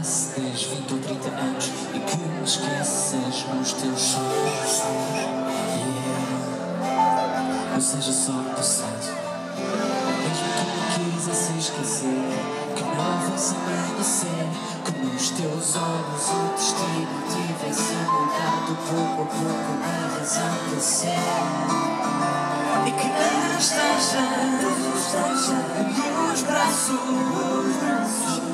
passe 10, 20 ou 30 anos e que me esqueças nos teus sonhos. Yeah. Ou seja, só passado. Mesmo que me quisesse esquecer, que não fosse amanhecer, que nos teus olhos o destino tivesse mudado pouco a pouco a razão de ser. E que não esteja nos braços